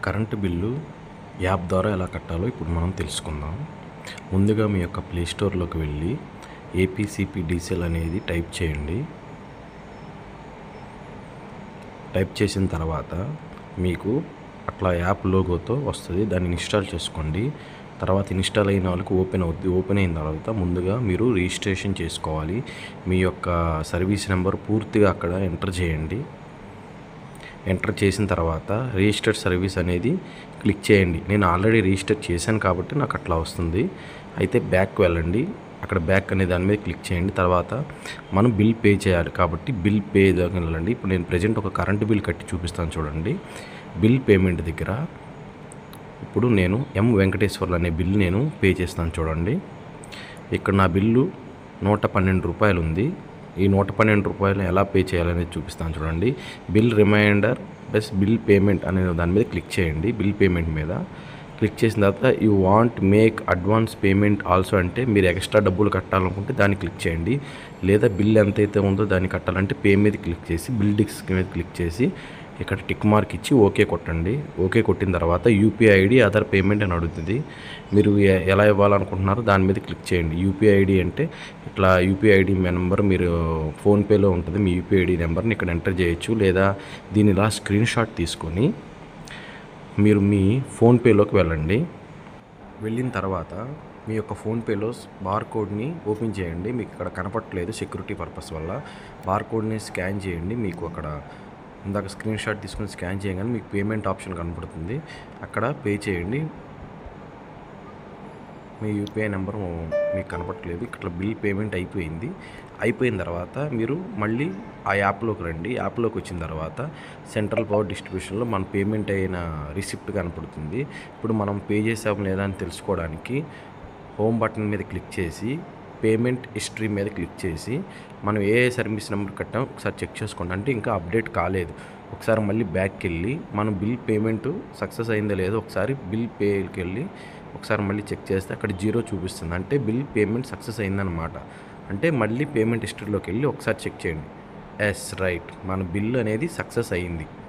Current bill app ద్వారా ఎలా కట్టాలో ఇప్పుడు మనం తెలుసుకుందాం. ముందుగా మీ యొక్క ప్లే స్టోర్లోకి వెళ్ళి ఏపీసీపీడీసీఎల్ అనేది టైప్ చేయండి. టైప్ చేసిన తర్వాత మీకు అట్లా యాప్ లోగోతో వస్తుంది. దాన్ని ఇన్స్టాల్ చేసుకోండి. తర్వాత ఇన్స్టాల్ అయిన వాళ్ళకి ఓపెన్ అవుద్ది. ఓపెన్ అయిన తర్వాత ముందుగా మీరు రిజిస్ట్రేషన్ చేసుకోవాలి. మీ యొక్క సర్వీస్ నెంబర్ పూర్తిగా అక్కడ ఎంటర్ చేయండి. ఎంటర్ చేసిన తర్వాత రిజిస్టర్డ్ సర్వీస్ అనేది క్లిక్ చేయండి. నేను ఆల్రెడీ రిజిస్టర్ చేశాను కాబట్టి నాకు అట్లా వస్తుంది. అయితే బ్యాక్ వెళ్ళండి. అక్కడ బ్యాక్ అనే దాని మీద క్లిక్ చేయండి. తర్వాత మనం బిల్ పే చేయాలి కాబట్టి బిల్ పే దగ్గర వెళ్ళండి. ఇప్పుడు నేను ప్రజెంట్ ఒక కరెంటు బిల్ కట్టి చూపిస్తాను చూడండి. బిల్ పేమెంట్ దగ్గర ఇప్పుడు నేను ఎం వెంకటేశ్వర్లు అనే బిల్ నేను పే చేస్తాను చూడండి. ఇక్కడ నా బిల్లు 112 రూపాయలు ఉంది. ఈ 112 రూపాయలు ఎలా పే చేయాలనేది చూపిస్తాను చూడండి. Bill reminder plus bill payment అనే దాని మీద క్లిక్ చేయండి. బిల్ పేమెంట్ మీద క్లిక్ చేసిన తర్వాత you want make advance payment also అంటే మీరు ఎక్స్ట్రా డబ్బులు కట్టాలనుకుంటే దాన్ని క్లిక్ చేయండి. లేదా బిల్ ఎంతైతే ఉందో దాన్ని కట్టాలంటే పే మీద క్లిక్ చేసి బిల్ డిస్క్ మీద క్లిక్ చేసి ఇక్కడ టిక్ మార్క్ ఇచ్చి ఓకే కొట్టండి. ఓకే కొట్టిన తర్వాత యూపీఐ ఐడి అదర్ పేమెంట్ అని అడుగుతుంది. మీరు ఎలా ఇవ్వాలనుకుంటున్నారో దాని మీద క్లిక్ చేయండి. యూపీఐ ఐడి అంటే ఇట్లా యూపీఐ ఐడి నెంబర్ మీరు ఫోన్పేలో ఉంటుంది. మీ యూపీఐ ఐడి నెంబర్ని ఇక్కడ ఎంటర్ చేయొచ్చు. లేదా దీని ఇలా స్క్రీన్ షాట్ తీసుకొని మీరు మీ ఫోన్పేలోకి వెళ్ళండి. వెళ్ళిన తర్వాత మీ యొక్క ఫోన్పేలో బార్కోడ్ని ఓపెన్ చేయండి. మీకు ఇక్కడ కనపడట్లేదు సెక్యూరిటీ పర్పస్ వల్ల. బార్కోడ్ని స్కాన్ చేయండి. మీకు అక్కడ ఇందాక స్క్రీన్ షాట్ తీసుకొని స్కాన్ చేయగానే మీకు పేమెంట్ ఆప్షన్ కనపడుతుంది. అక్కడ పే చేయండి. మీ యూపీఐ నెంబర్ మీకు కనపడట్లేదు. ఇక్కడ బిల్ పేమెంట్ అయిపోయింది. అయిపోయిన తర్వాత మీరు మళ్ళీ ఆ యాప్లోకి రండి. యాప్లోకి వచ్చిన తర్వాత సెంట్రల్ పవర్ డిస్ట్రిబ్యూషన్లో మన పేమెంట్ అయిన రిసిప్ట్ కనపడుతుంది. ఇప్పుడు మనం పే చేసాం లేదా అని తెలుసుకోవడానికి హోమ్ బటన్ మీద క్లిక్ చేసి పేమెంట్ హిస్టరీ మీద క్లిక్ చేసి మనం ఏ సర్వీస్ నెంబర్ కట్టామో ఒకసారి చెక్ చేసుకోండి. అంటే ఇంకా అప్డేట్ కాలేదు. ఒకసారి మళ్ళీ బ్యాక్కి వెళ్ళి మనం బిల్ పేమెంట్ సక్సెస్ అయిందో లేదో ఒకసారి బిల్ పేకి వెళ్ళి ఒకసారి మళ్ళీ చెక్ చేస్తే అక్కడ 0 చూపిస్తుంది. అంటే బిల్ పేమెంట్ సక్సెస్ అయిందనమాట. అంటే మళ్ళీ పేమెంట్ హిస్టరీలోకి వెళ్ళి ఒకసారి చెక్ చేయండి. ఎస్ రైట్, మన బిల్ అనేది సక్సెస్ అయ్యింది.